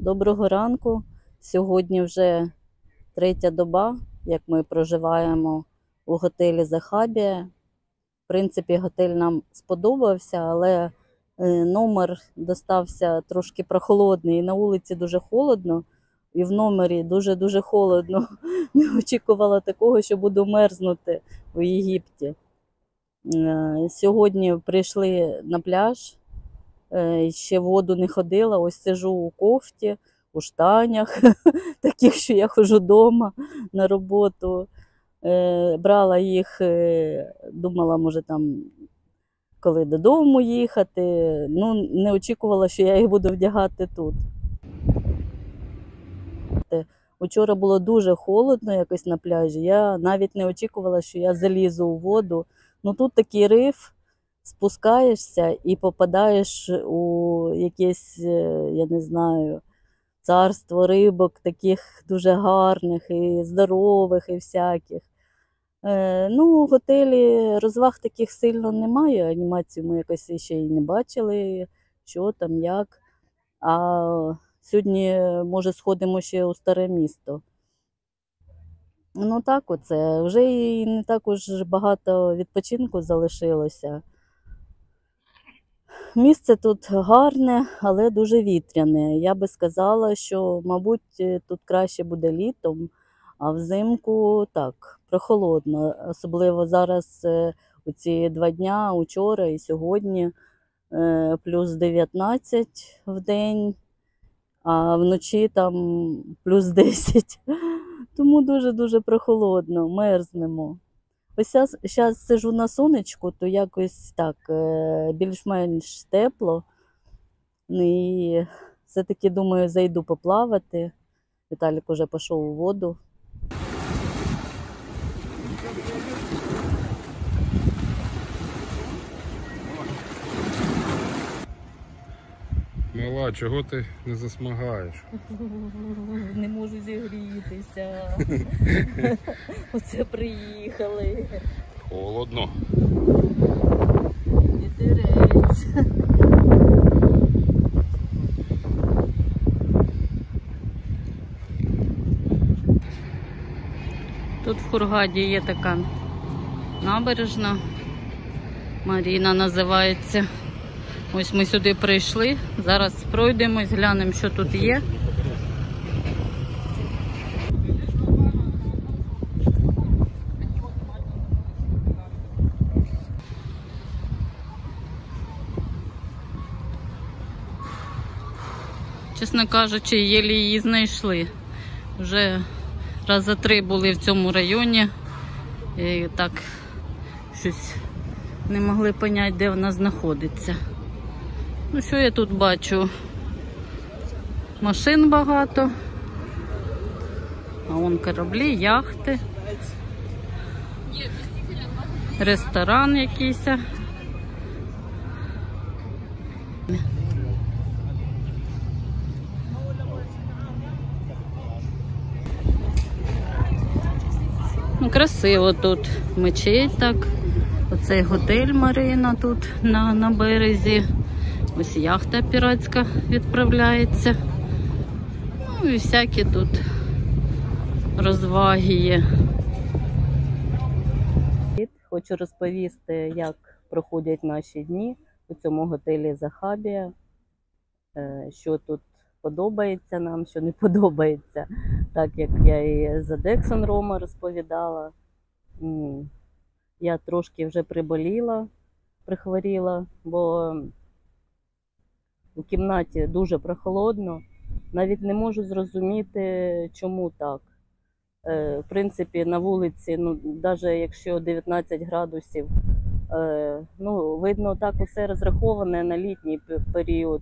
Доброго ранку. Сьогодні вже третя доба, як ми проживаємо у готелі Захабія. В принципі, готель нам сподобався, але номер достався трошки прохолодний. І на вулиці дуже холодно, і в номері дуже-дуже холодно. Не очікувала такого, що буду мерзнути у Єгипті. Сьогодні прийшли на пляж. Ще в воду не ходила, ось сижу у кофті, у штанях, таких, що я ходжу вдома на роботу. Брала їх, думала, може там, коли додому їхати. Ну, не очікувала, що я їх буду вдягати тут. Учора було дуже холодно якось на пляжі, я навіть не очікувала, що я залізу у воду. Ну тут такий риф. Спускаєшся і попадаєш у якесь, я не знаю, царство рибок, таких дуже гарних і здорових і всяких. Ну, в готелі розваг таких сильно немає, анімацію ми якось ще й не бачили, що там, як. А сьогодні, може, сходимо ще у Старе місто. Ну так оце, вже і не так уж багато відпочинку залишилося. Місце тут гарне, але дуже вітряне. Я би сказала, що, мабуть, тут краще буде літом, а взимку так, прохолодно. Особливо зараз у ці 2 дня, учора і сьогодні, плюс 19 в день, а вночі там плюс 10. Тому дуже-дуже прохолодно, мерзнемо. Ось зараз сижу на сонечку, то якось так більш-менш тепло. І все-таки, думаю, зайду поплавати. Віталік уже пішов у воду. Мала, чого ти не засмагаєш? Не можу зігрітися. Оце приїхали. Холодно. Вітерець. Тут в Хургаді є така набережна. Маріна називається. Ось ми сюди прийшли. Зараз пройдемось, глянемо, що тут є. Чесно кажучи, єлі її знайшли. Вже рази 3 були в цьому районі. І так щось не могли зрозуміти, де вона знаходиться. Ну, що я тут бачу? Машин багато. А вон кораблі, яхти. Ресторан якийсь. Ну, красиво тут. Мечеть так. Оцей готель Марина тут на березі. Ось яхта піратська відправляється. Ну і всякі тут розваги є. Хочу розповісти, як проходять наші дні у цьому готелі Захабія. Що тут подобається нам, що не подобається. Так як я і за Дексон Рома розповідала. Я трошки вже прихворіла, бо у кімнаті дуже прохолодно. Навіть не можу зрозуміти, чому так. В принципі, на вулиці, ну, навіть якщо 19 градусів, ну, видно, так усе розраховане на літній період.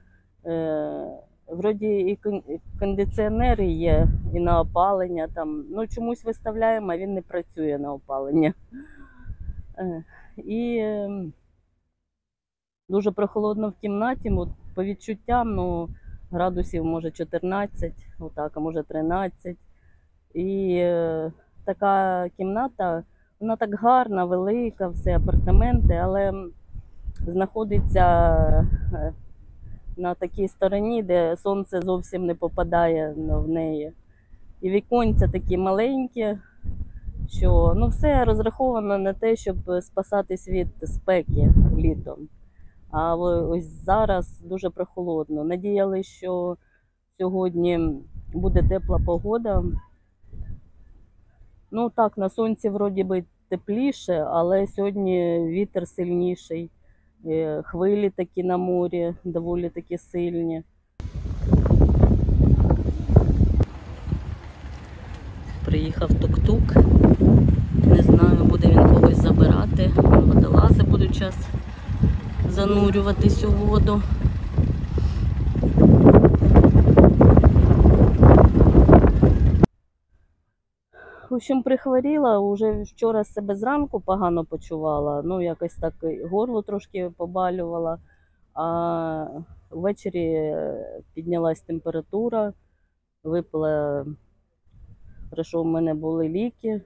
Вроді і кондиціонери є, і на опалення там. Ну, чомусь виставляємо, а він не працює на опалення. І дуже прохолодно в кімнаті, по відчуттям, ну, градусів може 14, отак, а може 13. І така кімната, вона так гарна, велика, все, апартаменти, але знаходиться на такій стороні, де сонце зовсім не попадає в неї. І віконця такі маленькі, що ну, все розраховано на те, щоб спасатись від спеки літом. А ось зараз дуже прохолодно. Надіялися, що сьогодні буде тепла погода. Ну так, на сонці вроді би тепліше, але сьогодні вітер сильніший. Хвилі такі на морі, доволі такі сильні. Приїхав тук-тук. Не знаю, буде він когось забирати. Водолази будуть час занурюватись у воду. В общем, прихворіла, уже вчора себе зранку погано почувала, ну якось так горло трошки побалювала, а ввечері піднялась температура, випила, хорошо, в мене були ліки.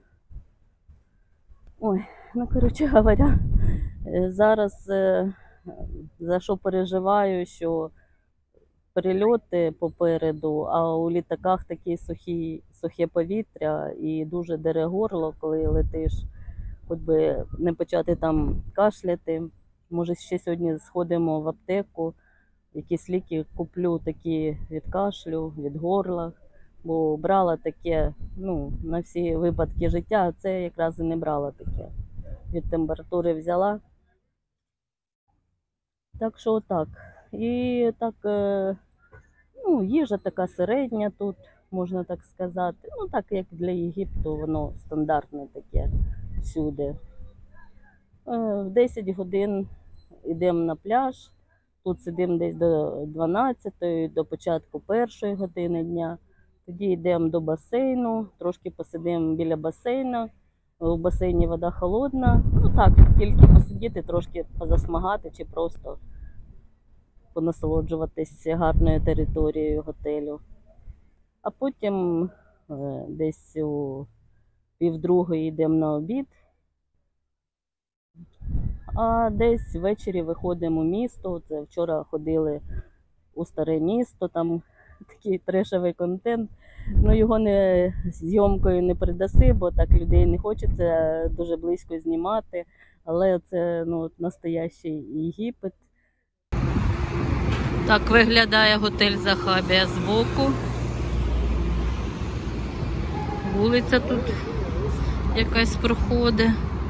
Ой, ну коротше говоря, зараз за що переживаю, що перельоти попереду, а у літаках таке сухе повітря і дуже дере горло, коли летиш, хоч би не почати там кашляти. Може, ще сьогодні сходимо в аптеку, якісь ліки куплю такі від кашлю, від горла, бо брала таке, ну, на всі випадки життя, а це якраз і не брала таке. Від температури взяла. Так що отак. І так, ну, їжа така середня тут, можна так сказати. Ну, так, як для Єгипту, воно стандартне таке всюди. В 10 годин йдемо на пляж, тут сидимо десь до 12-ї, до початку 1-ї години дня. Тоді йдемо до басейну, трошки посидимо біля басейну. У басейні вода холодна. Ну так, тільки посидіти, трошки позасмагати чи просто понасолоджуватись гарною територією готелю. А потім десь у 1:30 йдемо на обід. А десь ввечері виходимо у місто. Це вчора ходили у старе місто, там такий трешовий контент. Ну, його зйомкою не передаси, бо так людей не хочеться дуже близько знімати. Але це, ну, настоящий Єгипет. Так виглядає готель Захабія збоку. Вулиця тут якась проходить.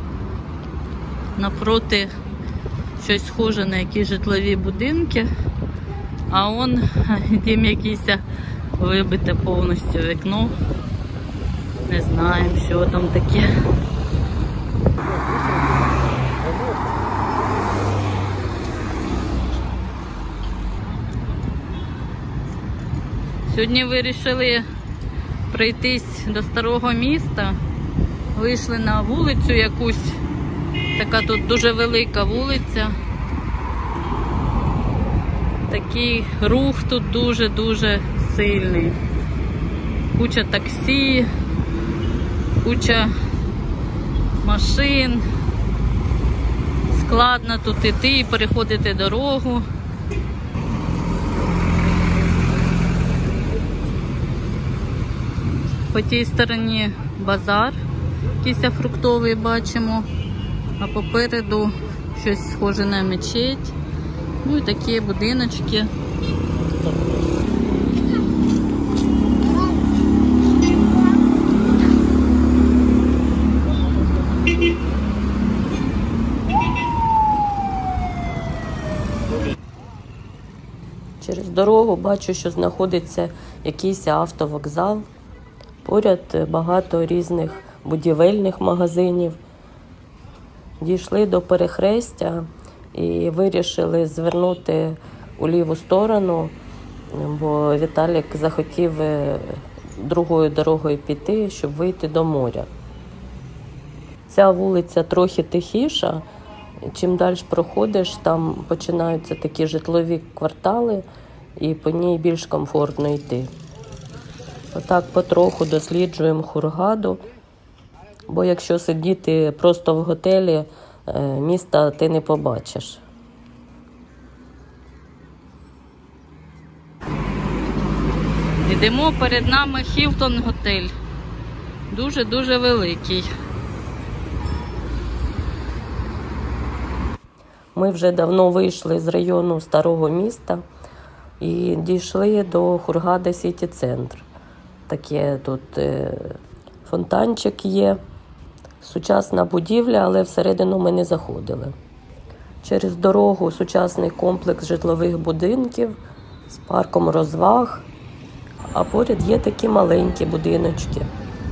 Напроти щось схоже на якісь житлові будинки. А он дім якийсь вибите повністю вікно. Не знаємо, що там таке. Сьогодні вирішили пройтись до старого міста. Вийшли на вулицю якусь. Така тут дуже велика вулиця. Такий рух тут дуже-дуже сильний. Куча таксі, куча машин. Складно тут іти і переходити дорогу. По тій стороні базар, якийсь фруктовий бачимо, а попереду щось схоже на мечеть. Ну і такі будиночки. Через дорогу бачу, що знаходиться якийсь автовокзал. Поряд багато різних будівельних магазинів. Дійшли до перехрестя і вирішили звернути у ліву сторону, бо Віталік захотів другою дорогою піти, щоб вийти до моря. Ця вулиця трохи тихіша. Чим далі проходиш, там починаються такі житлові квартали, і по ній більш комфортно йти. Отак потроху досліджуємо Хургаду, бо якщо сидіти просто в готелі, міста ти не побачиш. Йдемо, перед нами Хілтон готель. Дуже-дуже великий. Ми вже давно вийшли з району Старого міста і дійшли до Хургада Сіті-центр. Таке тут фонтанчик є, сучасна будівля, але всередину ми не заходили. Через дорогу сучасний комплекс житлових будинків з парком розваг, а поряд є такі маленькі будиночки.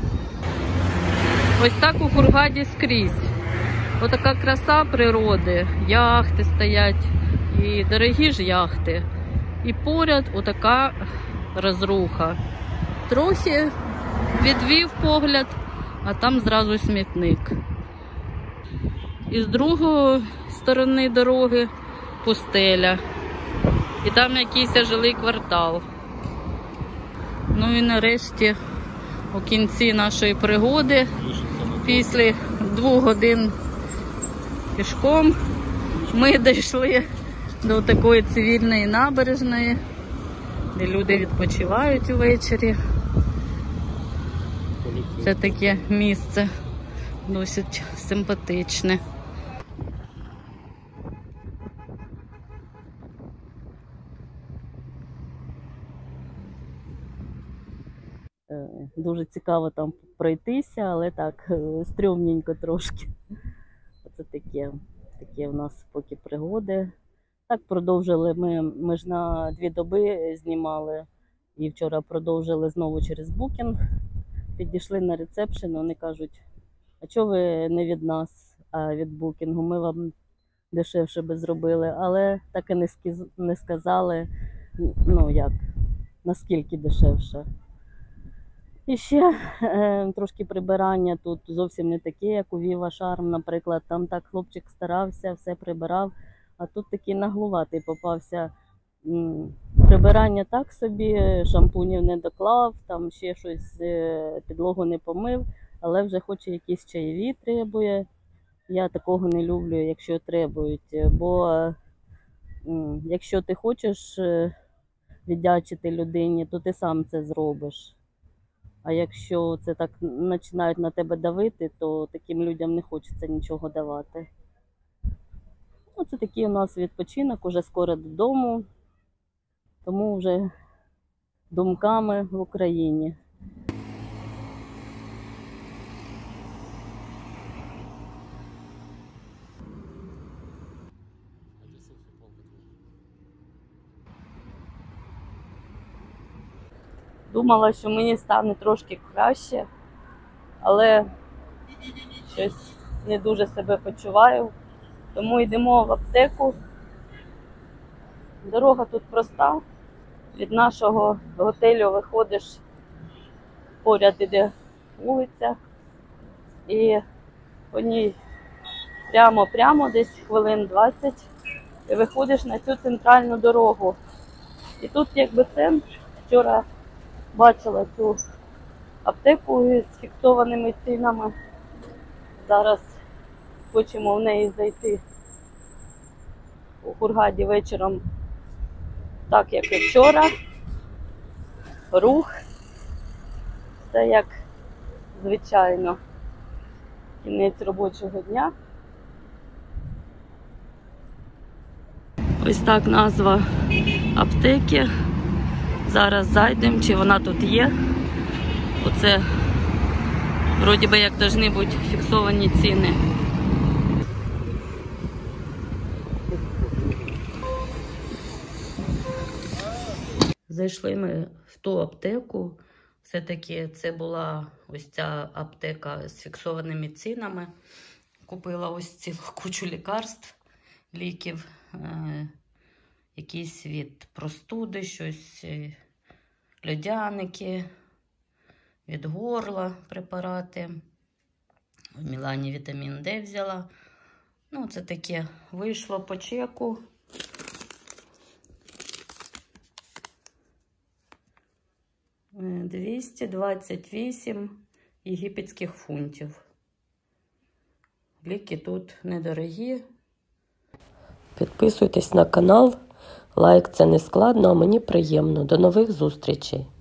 Ось так у Хургаді скрізь. Отака краса природи, яхти стоять, і дорогі ж яхти. І поряд отака розруха. Трохи відвів погляд, а там зразу смітник. І з другої сторони дороги пустеля. І там якийсь жилий квартал. Ну і нарешті у кінці нашої пригоди, після 2 годин пішком, ми дійшли до такої цивільної набережної, де люди відпочивають увечері. Це таке місце досить симпатичне. Дуже цікаво там пройтися, але так, стрьомненько трошки. Це такі в нас поки пригоди. Так, продовжили ми ж на 2 доби знімали. І вчора продовжили знову через букінг. Підійшли на ресепшн, вони кажуть, а чого ви не від нас, а від букінгу? Ми вам дешевше би зробили. Але так і не сказали, ну як, наскільки дешевше. І ще трошки прибирання тут зовсім не таке, як у Viva Charm, наприклад. Там так хлопчик старався, все прибирав, а тут такий наглуватий попався. Прибирання так собі, шампунів не доклав, там ще щось, підлогу не помив, але вже хоче якісь чаєві требує. Я такого не люблю, якщо требують, бо якщо ти хочеш віддячити людині, то ти сам це зробиш. А якщо це так починають на тебе давити, то таким людям не хочеться нічого давати. Оце такий у нас відпочинок, уже скоро додому, тому вже думками в Україні. Думала, що мені стане трошки краще, але щось не дуже себе почуваю. Тому йдемо в аптеку. Дорога тут проста. Від нашого готелю виходиш, поряд іде вулиця. І по ній прямо десь хвилин 20 і виходиш на цю центральну дорогу. І тут якби центр. Вчора бачила цю аптеку з фіксованими цінами. Зараз хочемо в неї зайти у Хургаді вечором, так як і вчора. Рух. Все як звичайно. Кінець робочого дня. Ось так назва аптеки. Зараз зайдемо, чи вона тут є. Оце, вроді би, як повинні бути фіксовані ціни. Зайшли ми в ту аптеку. Все-таки це була ось ця аптека з фіксованими цінами. Купила ось цілу кучу лікарств, ліків. Якісь від простуди, щось, льодяники, від горла препарати. В Мілані вітамін Д взяла. Ну, це таке вийшло по чеку. $228 єгипетських фунтів. Ліки тут недорогі. Підписуйтесь на канал. Лайк – це не складно, а мені приємно. До нових зустрічей!